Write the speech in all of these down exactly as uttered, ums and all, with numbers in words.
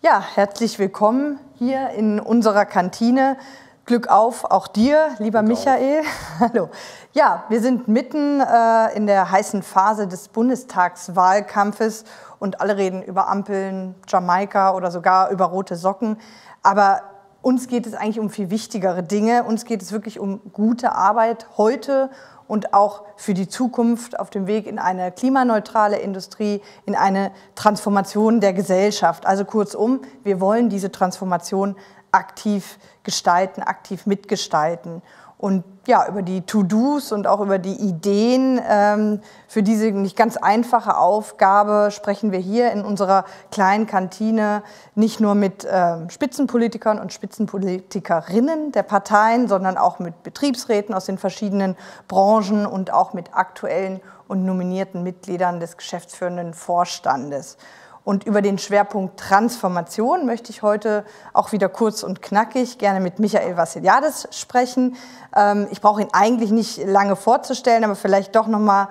Ja, herzlich willkommen hier in unserer Kantine. Glück auf, auch dir, lieber Glück Michael. Hallo. Ja, wir sind mitten äh, in der heißen Phase des Bundestagswahlkampfes und alle reden über Ampeln, Jamaika oder sogar über rote Socken. Aber uns geht es eigentlich um viel wichtigere Dinge. Uns geht es wirklich um gute Arbeit heute und auch für die Zukunft auf dem Weg in eine klimaneutrale Industrie, in eine Transformation der Gesellschaft. Also kurzum, wir wollen diese Transformation aktiv gestalten, aktiv mitgestalten. Und ja, über die To-Dos und auch über die Ideen ähm, für diese nicht ganz einfache Aufgabe sprechen wir hier in unserer kleinen Kantine nicht nur mit ähm, Spitzenpolitikern und Spitzenpolitikerinnen der Parteien, sondern auch mit Betriebsräten aus den verschiedenen Branchen und auch mit aktuellen und nominierten Mitgliedern des geschäftsführenden Vorstandes. Und über den Schwerpunkt Transformation möchte ich heute auch wieder kurz und knackig gerne mit Michael Vassiliadis sprechen. Ähm, ich brauche ihn eigentlich nicht lange vorzustellen, aber vielleicht doch nochmal,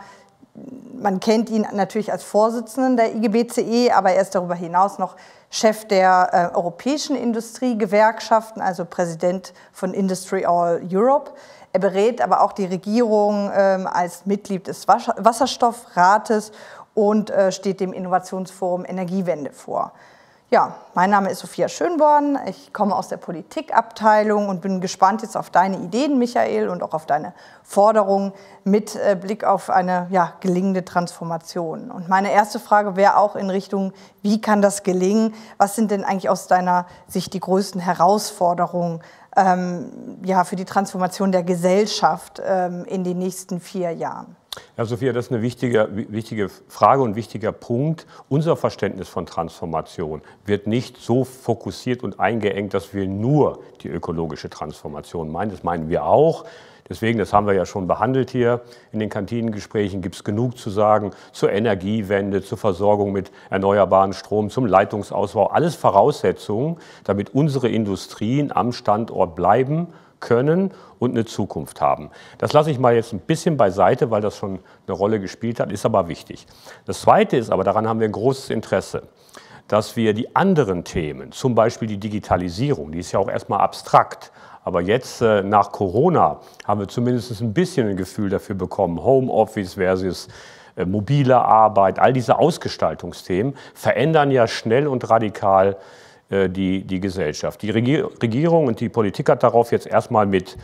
man kennt ihn natürlich als Vorsitzenden der I G B C E, aber er ist darüber hinaus noch Chef der äh, europäischen Industriegewerkschaften, also Präsident von Industry All Europe. Er berät aber auch die Regierung ähm, als Mitglied des Wasserstoffrates und äh, steht dem Innovationsforum Energiewende vor. Ja, mein Name ist Sophia Schönborn, ich komme aus der Politikabteilung und bin gespannt jetzt auf deine Ideen, Michael, und auch auf deine Forderungen mit äh, Blick auf eine ja, gelingende Transformation. Und meine erste Frage wäre auch in Richtung, wie kann das gelingen? Was sind denn eigentlich aus deiner Sicht die größten Herausforderungen ähm, ja, für die Transformation der Gesellschaft ähm, in den nächsten vier Jahren? Ja, Sophia, das ist eine wichtige, wichtige Frage und ein wichtiger Punkt. Unser Verständnis von Transformation wird nicht so fokussiert und eingeengt, dass wir nur die ökologische Transformation meinen. Das meinen wir auch. Deswegen, das haben wir ja schon behandelt hier in den Kantinengesprächen, gibt es genug zu sagen zur Energiewende, zur Versorgung mit erneuerbaren Strom, zum Leitungsausbau. Alles Voraussetzungen, damit unsere Industrien am Standort bleiben können und eine Zukunft haben. Das lasse ich mal jetzt ein bisschen beiseite, weil das schon eine Rolle gespielt hat, ist aber wichtig. Das Zweite ist aber, daran haben wir ein großes Interesse, dass wir die anderen Themen, zum Beispiel die Digitalisierung, die ist ja auch erstmal abstrakt, aber jetzt äh, nach Corona haben wir zumindest ein bisschen ein Gefühl dafür bekommen, Homeoffice versus äh, mobile Arbeit, all diese Ausgestaltungsthemen verändern ja schnell und radikal Die, die Gesellschaft. Die Regierung und die Politik hat darauf jetzt erstmal mit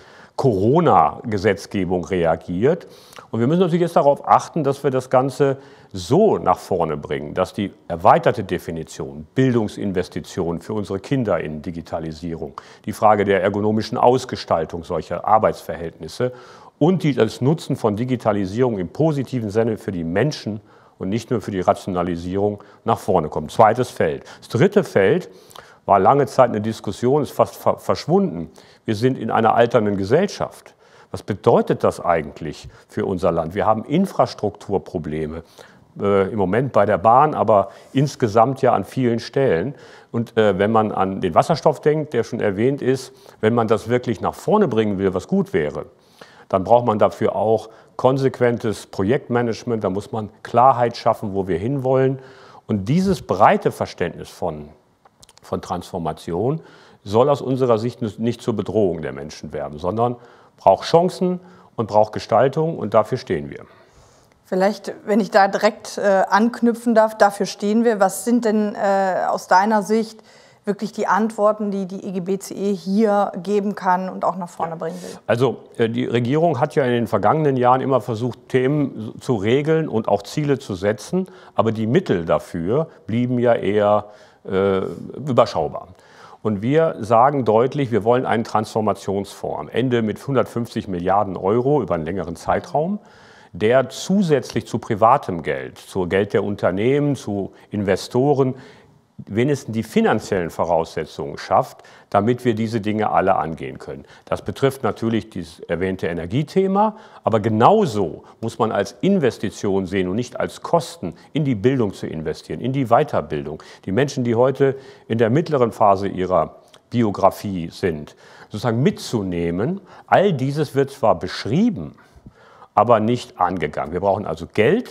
Corona-Gesetzgebung reagiert. Und wir müssen natürlich jetzt darauf achten, dass wir das Ganze so nach vorne bringen, dass die erweiterte Definition, Bildungsinvestitionen für unsere Kinder in Digitalisierung, die Frage der ergonomischen Ausgestaltung solcher Arbeitsverhältnisse und die, das Nutzen von Digitalisierung im positiven Sinne für die Menschen und nicht nur für die Rationalisierung nach vorne kommen. Zweites Feld. Das dritte Feld war lange Zeit eine Diskussion, ist fast verschwunden. Wir sind in einer alternden Gesellschaft. Was bedeutet das eigentlich für unser Land? Wir haben Infrastrukturprobleme, äh, im Moment bei der Bahn, aber insgesamt ja an vielen Stellen. Und äh, wenn man an den Wasserstoff denkt, der schon erwähnt ist, wenn man das wirklich nach vorne bringen will, was gut wäre, dann braucht man dafür auch konsequentes Projektmanagement, da muss man Klarheit schaffen, wo wir hinwollen. Und dieses breite Verständnis von, von Transformation soll aus unserer Sicht nicht zur Bedrohung der Menschen werden, sondern braucht Chancen und braucht Gestaltung und dafür stehen wir. Vielleicht, wenn ich da direkt äh, anknüpfen darf, dafür stehen wir. Was sind denn äh, aus deiner Sicht wirklich die Antworten, die die I G B C E hier geben kann und auch nach vorne bringen will? Also die Regierung hat ja in den vergangenen Jahren immer versucht, Themen zu regeln und auch Ziele zu setzen, aber die Mittel dafür blieben ja eher äh, überschaubar. Und wir sagen deutlich, wir wollen einen Transformationsfonds am Ende mit hundertfünfzig Milliarden Euro über einen längeren Zeitraum, der zusätzlich zu privatem Geld, zu Geld der Unternehmen, zu Investoren, wenigstens die finanziellen Voraussetzungen schafft, damit wir diese Dinge alle angehen können. Das betrifft natürlich das erwähnte Energiethema, aber genauso muss man als Investition sehen und nicht als Kosten in die Bildung zu investieren, in die Weiterbildung. Die Menschen, die heute in der mittleren Phase ihrer Biografie sind, sozusagen mitzunehmen, all dieses wird zwar beschrieben, aber nicht angegangen. Wir brauchen also Geld.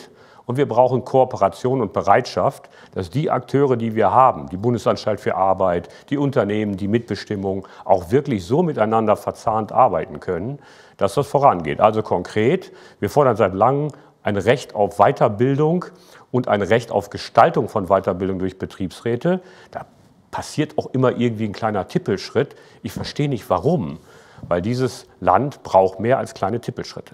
Und wir brauchen Kooperation und Bereitschaft, dass die Akteure, die wir haben, die Bundesanstalt für Arbeit, die Unternehmen, die Mitbestimmung, auch wirklich so miteinander verzahnt arbeiten können, dass das vorangeht. Also konkret, wir fordern seit langem ein Recht auf Weiterbildung und ein Recht auf Gestaltung von Weiterbildung durch Betriebsräte. Da passiert auch immer irgendwie ein kleiner Tippelschritt. Ich verstehe nicht, warum, weil dieses Land braucht mehr als kleine Tippelschritte.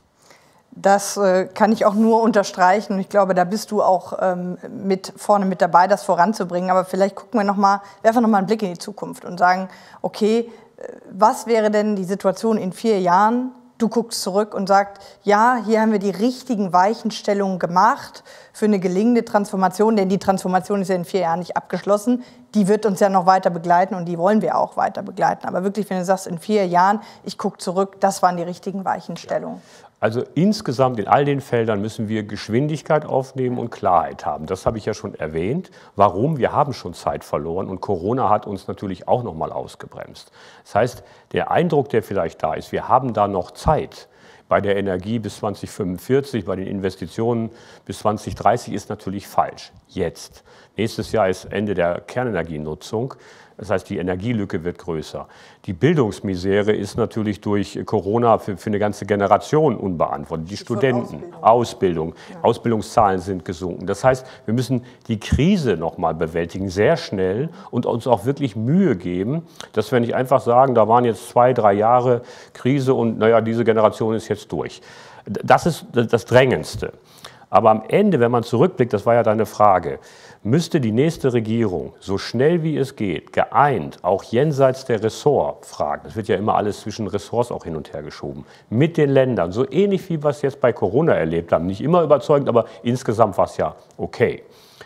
Das äh, kann ich auch nur unterstreichen. Ich glaube, da bist du auch ähm, mit vorne mit dabei, das voranzubringen. Aber vielleicht gucken wir noch mal, werfen noch mal einen Blick in die Zukunft und sagen, okay, äh, was wäre denn die Situation in vier Jahren? Du guckst zurück und sagst, ja, hier haben wir die richtigen Weichenstellungen gemacht für eine gelingende Transformation, denn die Transformation ist ja in vier Jahren nicht abgeschlossen. Die wird uns ja noch weiter begleiten und die wollen wir auch weiter begleiten. Aber wirklich, wenn du sagst, in vier Jahren, ich gucke zurück, das waren die richtigen Weichenstellungen. Also insgesamt in all den Feldern müssen wir Geschwindigkeit aufnehmen und Klarheit haben. Das habe ich ja schon erwähnt. Warum? Wir haben schon Zeit verloren und Corona hat uns natürlich auch noch mal ausgebremst. Das heißt, der Eindruck, der vielleicht da ist, wir haben da noch Zeit. Bei der Energie bis zweitausendfünfundvierzig, bei den Investitionen bis zweitausenddreißig ist natürlich falsch. Jetzt. Nächstes Jahr ist Ende der Kernenergienutzung. Das heißt, die Energielücke wird größer. Die Bildungsmisere ist natürlich durch Corona für, für eine ganze Generation unbeantwortet. Die Studenten, Ausbildung, Ausbildung ja. Ausbildungszahlen sind gesunken. Das heißt, wir müssen die Krise noch mal bewältigen, sehr schnell und uns auch wirklich Mühe geben, dass wir nicht einfach sagen, da waren jetzt zwei, drei Jahre Krise und naja, diese Generation ist jetzt durch. Das ist das Drängendste. Aber am Ende, wenn man zurückblickt, das war ja deine Frage, müsste die nächste Regierung so schnell wie es geht, geeint, auch jenseits der Ressortfragen, es wird ja immer alles zwischen Ressorts auch hin und her geschoben, mit den Ländern, so ähnlich wie wir es jetzt bei Corona erlebt haben, nicht immer überzeugend, aber insgesamt war es ja okay,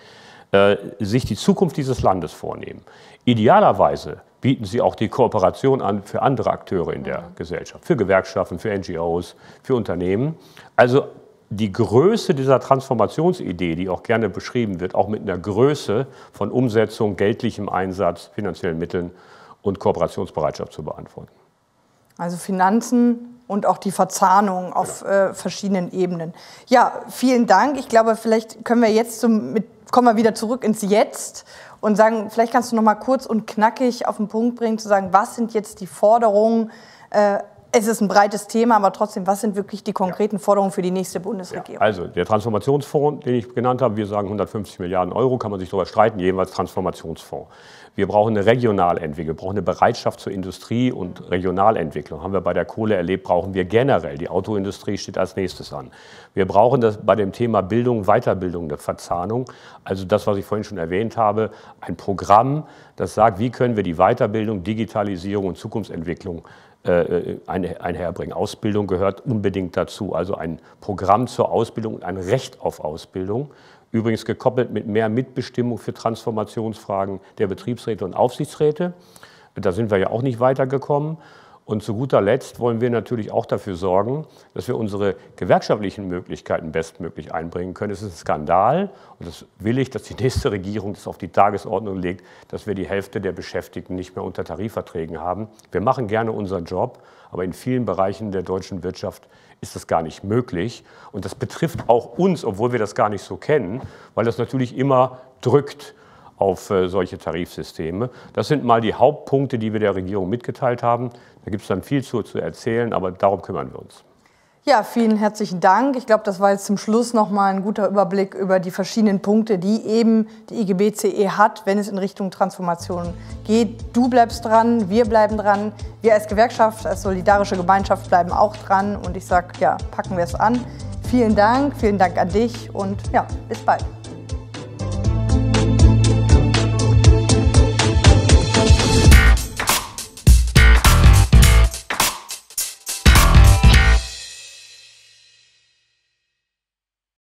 äh, sich die Zukunft dieses Landes vornehmen. Idealerweise bieten sie auch die Kooperation an für andere Akteure in der mhm. Gesellschaft, für Gewerkschaften, für N G Os, für Unternehmen. Also die Größe dieser Transformationsidee, die auch gerne beschrieben wird, auch mit einer Größe von Umsetzung, geldlichem Einsatz, finanziellen Mitteln und Kooperationsbereitschaft zu beantworten. Also Finanzen und auch die Verzahnung auf ja. äh, verschiedenen Ebenen. Ja, vielen Dank. Ich glaube, vielleicht können wir jetzt zum, mit, kommen wir wieder zurück ins Jetzt und sagen, vielleicht kannst du noch mal kurz und knackig auf den Punkt bringen, zu sagen, was sind jetzt die Forderungen? Äh, Es ist ein breites Thema, aber trotzdem, was sind wirklich die konkreten Forderungen für die nächste Bundesregierung? Ja, also der Transformationsfonds, den ich genannt habe, wir sagen hundertfünfzig Milliarden Euro, kann man sich darüber streiten, jeweils Transformationsfonds. Wir brauchen eine Regionalentwicklung, wir brauchen eine Bereitschaft zur Industrie- und Regionalentwicklung. Haben wir bei der Kohle erlebt, brauchen wir generell. Die Autoindustrie steht als nächstes an. Wir brauchen das bei dem Thema Bildung, Weiterbildung, eine Verzahnung. Also das, was ich vorhin schon erwähnt habe, ein Programm, das sagt, wie können wir die Weiterbildung, Digitalisierung und Zukunftsentwicklung einherbringen. Ausbildung gehört unbedingt dazu, also ein Programm zur Ausbildung und ein Recht auf Ausbildung, übrigens gekoppelt mit mehr Mitbestimmung für Transformationsfragen der Betriebsräte und Aufsichtsräte. Da sind wir ja auch nicht weitergekommen. Und zu guter Letzt wollen wir natürlich auch dafür sorgen, dass wir unsere gewerkschaftlichen Möglichkeiten bestmöglich einbringen können. Es ist ein Skandal, und das will ich, dass die nächste Regierung das auf die Tagesordnung legt, dass wir die Hälfte der Beschäftigten nicht mehr unter Tarifverträgen haben. Wir machen gerne unseren Job, aber in vielen Bereichen der deutschen Wirtschaft ist das gar nicht möglich. Und das betrifft auch uns, obwohl wir das gar nicht so kennen, weil das natürlich immer drückt auf äh, solche Tarifsysteme. Das sind mal die Hauptpunkte, die wir der Regierung mitgeteilt haben. Da gibt es dann viel zu, zu erzählen, aber darum kümmern wir uns. Ja, vielen herzlichen Dank. Ich glaube, das war jetzt zum Schluss noch mal ein guter Überblick über die verschiedenen Punkte, die eben die I G B C E hat, wenn es in Richtung Transformation geht. Du bleibst dran, wir bleiben dran. Wir als Gewerkschaft, als solidarische Gemeinschaft bleiben auch dran. Und ich sage, ja, packen wir es an. Vielen Dank, vielen Dank an dich und ja, bis bald.